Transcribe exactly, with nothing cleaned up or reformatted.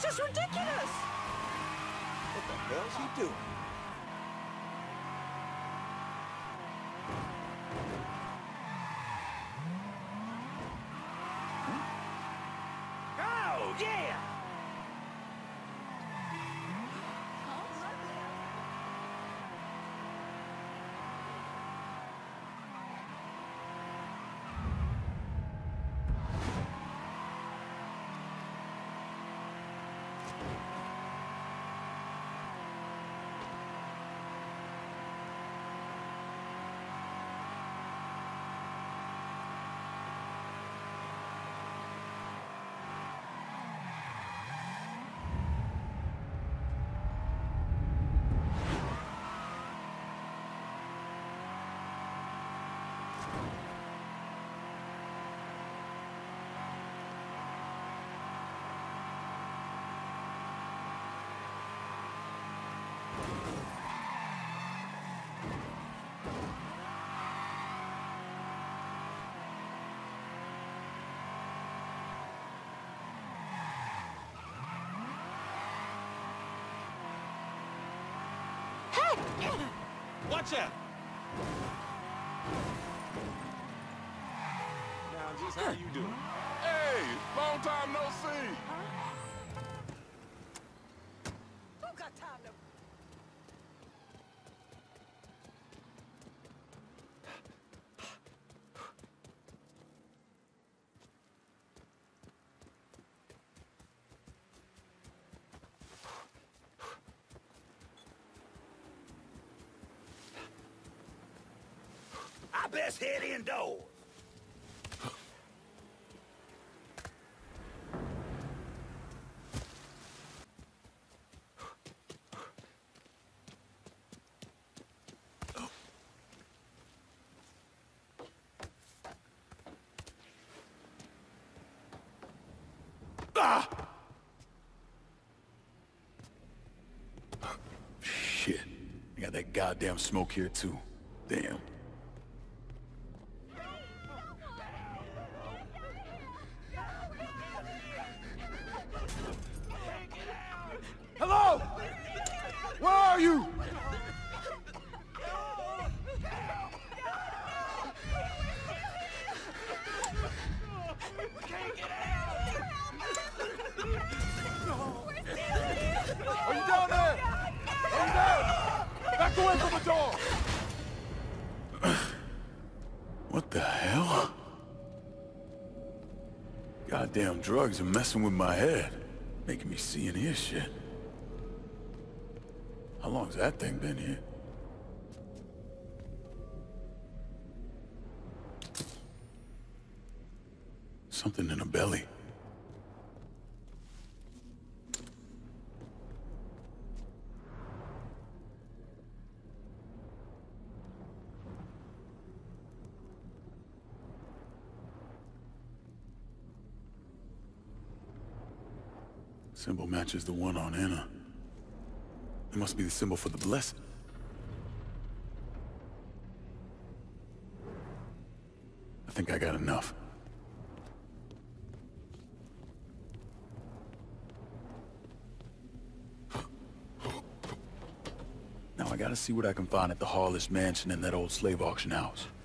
It's just ridiculous! What the hell's he doing? Oh, yeah! Watch out! Now, just how you doing? Hey, long time no see. Who got time to... I best head indoors. Ah! Shit. I got that goddamn smoke here too. Damn. Hello? Where are you? Are you down there? Are you there? Back away from the door! What the hell? Goddamn drugs are messing with my head. Making me see and hear shit. How long's that thing been here? Something in the belly. Symbol matches the one on Anna. It must be the symbol for the blessed. I think I got enough. Now I gotta see what I can find at the Harless Mansion and that old slave auction house.